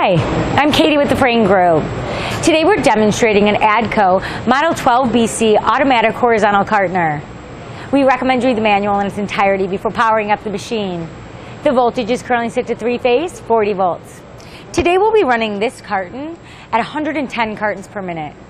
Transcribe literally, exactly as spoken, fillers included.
Hi, I'm Katie with the Frain Group. Today we're demonstrating an Adco Model twelve B C automatic horizontal cartoner. We recommend you read the manual in its entirety before powering up the machine. The voltage is currently set to three-phase, forty volts. Today we'll be running this carton at one hundred ten cartons per minute.